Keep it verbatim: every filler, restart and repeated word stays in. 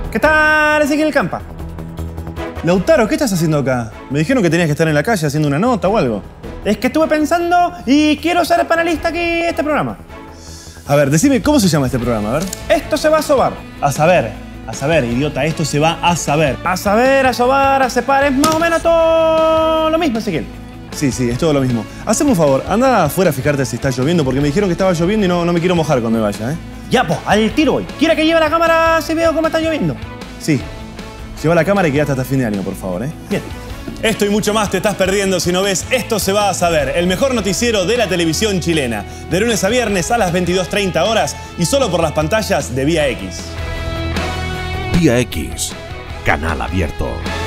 ¿Qué tal, Ezequiel Campa? Lautaro, ¿qué estás haciendo acá? Me dijeron que tenías que estar en la calle haciendo una nota o algo. Es que estuve pensando y quiero ser panelista aquí en este programa. A ver, decime, ¿cómo se llama este programa? A ver. Esto se va a sobar. A saber. A saber, idiota, esto se va a saber. A saber, a sobar, a separar, es más o menos todo lo mismo, Ezequiel. Sí, sí, es todo lo mismo. Haceme un favor, anda afuera a fijarte si está lloviendo, porque me dijeron que estaba lloviendo y no, no me quiero mojar cuando me vaya, ¿eh? Ya, pues, al tiro voy. ¿Quiere que lleve la cámara si veo cómo está lloviendo? Sí. Lleva la cámara y quédate hasta fin de año, por favor, ¿eh? Bien. Esto y mucho más te estás perdiendo si no ves Esto se va a saber, el mejor noticiero de la televisión chilena. De lunes a viernes a las veintidós treinta horas y solo por las pantallas de Vía X. Vía X, canal abierto.